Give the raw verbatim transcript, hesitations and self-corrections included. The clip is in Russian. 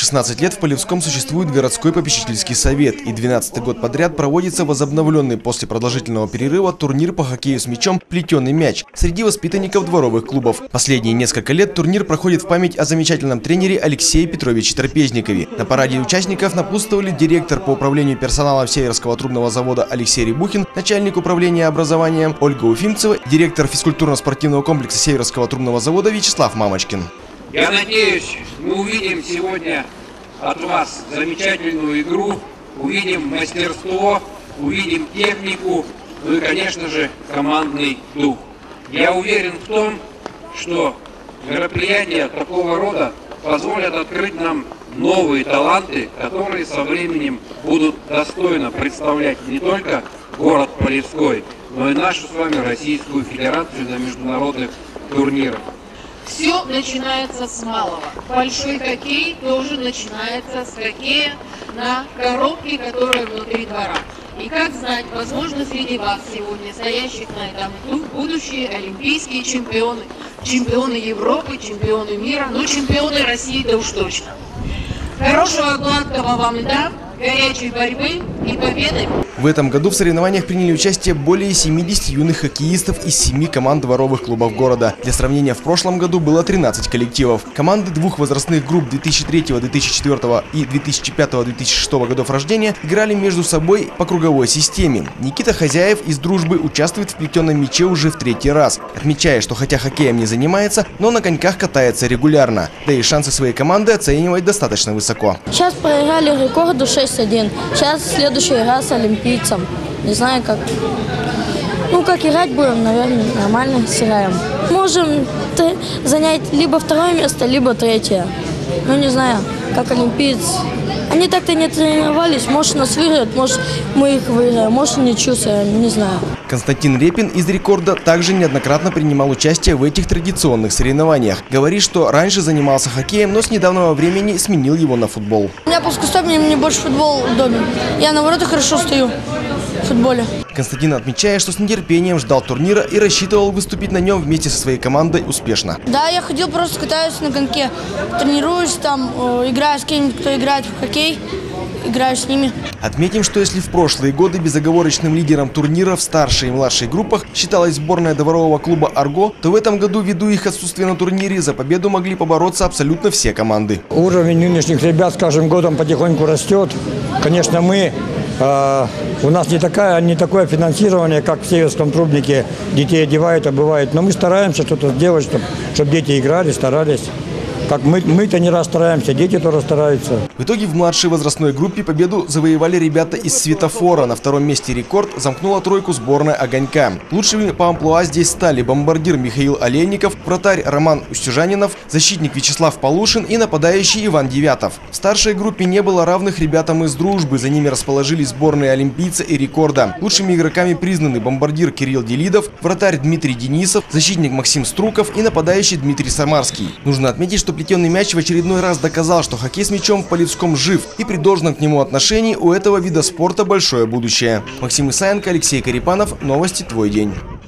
шестнадцать лет в Полевском существует городской попечительский совет, и двенадцатый год подряд проводится возобновленный после продолжительного перерыва турнир по хоккею с мячом «Плетеный мяч» среди воспитанников дворовых клубов. Последние несколько лет турнир проходит в память о замечательном тренере Алексее Петровиче Трапезникове. На параде участников напутствовали директор по управлению персоналом Северского трубного завода Алексей Рябухин, начальник управления образованием Ольга Уфимцева, директор физкультурно-спортивного комплекса Северского трубного завода Вячеслав Мамочкин. Я надеюсь, мы увидим сегодня от вас замечательную игру, увидим мастерство, увидим технику, ну и, конечно же, командный дух. Я уверен в том, что мероприятия такого рода позволят открыть нам новые таланты, которые со временем будут достойно представлять не только город Полевской, но и нашу с вами Российскую Федерацию на международных турнирах. Все начинается с малого. Большой хоккей тоже начинается с хоккея на коробке, которая внутри двора. И как знать, возможно, среди вас сегодня стоящих на этом будущие олимпийские чемпионы, чемпионы Европы, чемпионы мира, ну чемпионы России-то уж точно. Хорошего, гладкого вам льда, горячей борьбы и победы! В этом году в соревнованиях приняли участие более семидесяти юных хоккеистов из семи команд дворовых клубов города. Для сравнения, в прошлом году было тринадцать коллективов. Команды двух возрастных групп две тысячи третьего — две тысячи четвёртого и две тысячи пятого — две тысячи шестого годов рождения играли между собой по круговой системе. Никита Хозяев из «Дружбы» участвует в плетеном мяче уже в третий раз, отмечая, что хотя хоккеем не занимается, но на коньках катается регулярно. Да и шансы своей команды оценивает достаточно высоко. Сейчас проиграли рекорду шесть один. Сейчас следующий раз олимпийцам. Не знаю, как. Ну, как играть будем, наверное, нормально сыграем. Можем занять либо второе место, либо третье. Ну, не знаю, как олимпийцы. Они так-то не тренировались. Может, нас выиграют, может, мы их выиграем, может, ничью сыграем, не знаю. Константин Репин из «Рекорда» также неоднократно принимал участие в этих традиционных соревнованиях. Говорит, что раньше занимался хоккеем, но с недавнего времени сменил его на футбол. У меня плоскостопие, мне больше футбол удобен. Я на воротах хорошо стою в футболе. Константин отмечает, что с нетерпением ждал турнира и рассчитывал выступить на нем вместе со своей командой успешно. Да, я ходил, просто катаюсь на коньке, тренируюсь там, играю с кем-нибудь, кто играет в хоккей, играю с ними. Отметим, что если в прошлые годы безоговорочным лидером турнира в старшей и младшей группах считалась сборная дворового клуба «Арго», то в этом году, ввиду их отсутствия на турнире, за победу могли побороться абсолютно все команды. Уровень нынешних ребят с каждым годом потихоньку растет. Конечно, мы... Uh, у нас не, такая, не такое финансирование, как в Северском трубнике. Детей одевают, обувают. Но мы стараемся что-то сделать, чтобы, чтобы дети играли, старались. Как мы, мы-то не раз стараемся, дети тоже стараются. В итоге в младшей возрастной группе победу завоевали ребята из «Светофора». На втором месте «Рекорд» замкнула тройку сборная «Огонька». Лучшими по амплуа здесь стали бомбардир Михаил Олейников, вратарь Роман Устюжанинов, защитник Вячеслав Полушин и нападающий Иван Девятов. В старшей группе не было равных ребятам из «Дружбы». За ними расположились сборные «Олимпийца» и «Рекорда». Лучшими игроками признаны бомбардир Кирилл Делидов, вратарь Дмитрий Денисов, защитник Максим Струков и нападающий Дмитрий Самарский. Нужно отметить, что плетеный мяч в очередной раз доказал, что хоккей с мячом в Полевском жив, и при должном к нему отношении у этого вида спорта большое будущее. Максим Исаенко, Алексей Карипанов. Новости «Твой день».